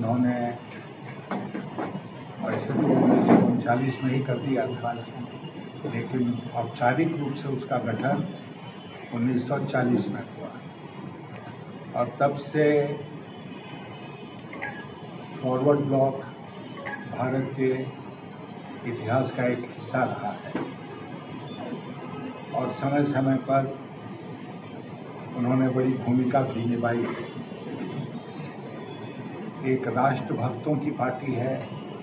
उन्होंने वैसे तो 1939 में ही कर दिया था, लेकिन औपचारिक रूप से उसका गठन 1940 में हुआ और तब से फॉरवर्ड ब्लॉक भारत के इतिहास का एक हिस्सा रहा है और समय समय पर उन्होंने बड़ी भूमिका भी निभाई है। एक राष्ट्रभक्तों की पार्टी है,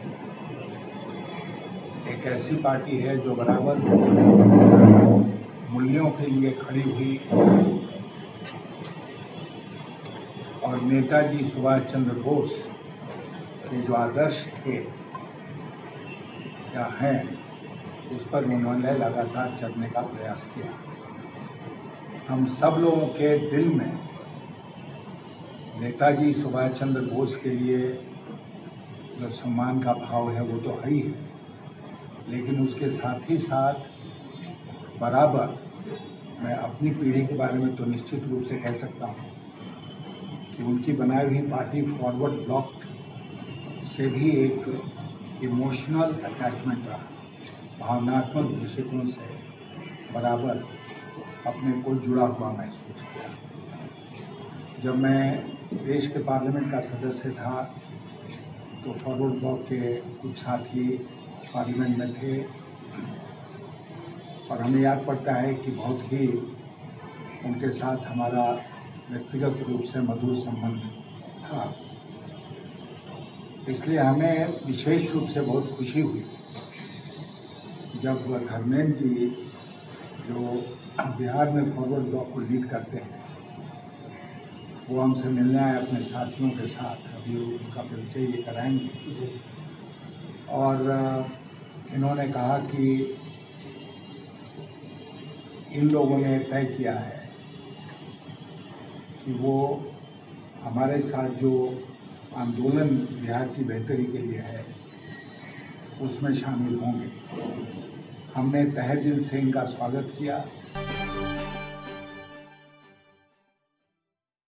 एक ऐसी पार्टी है जो बराबर मूल्यों के लिए खड़ी हुई और नेताजी सुभाष चंद्र बोस के जो आदर्श थे या हैं, उस पर उन्होंने लगातार चलने का प्रयास किया। हम सब लोगों के दिल में नेताजी सुभाष चंद्र बोस के लिए जो सम्मान का भाव है वो तो है ही है, लेकिन उसके साथ ही साथ बराबर मैं अपनी पीढ़ी के बारे में तो निश्चित रूप से कह सकता हूँ कि उनकी बनाई हुई पार्टी फॉरवर्ड ब्लॉक से भी एक इमोशनल अटैचमेंट रहा, भावनात्मक दृष्टिकोण से बराबर अपने को जुड़ा हुआ महसूस किया। जब मैं देश के पार्लियामेंट का सदस्य था तो फॉरवर्ड ब्लॉक के कुछ साथी पार्लियामेंट में थे और हमें याद पड़ता है कि बहुत ही उनके साथ हमारा व्यक्तिगत रूप से मधुर संबंध था। इसलिए हमें विशेष रूप से बहुत खुशी हुई जब धर्मेंद्र जी, जो बिहार में फॉरवर्ड ब्लॉक को लीड करते हैं, वो हमसे मिलने आए अपने साथियों के साथ। अभी उनका परिचय ये कराएंगे और इन्होंने कहा कि इन लोगों ने तय किया है कि वो हमारे साथ जो आंदोलन बिहार की बेहतरी के लिए है उसमें शामिल होंगे। हमने तहे दिल से इनका स्वागत किया।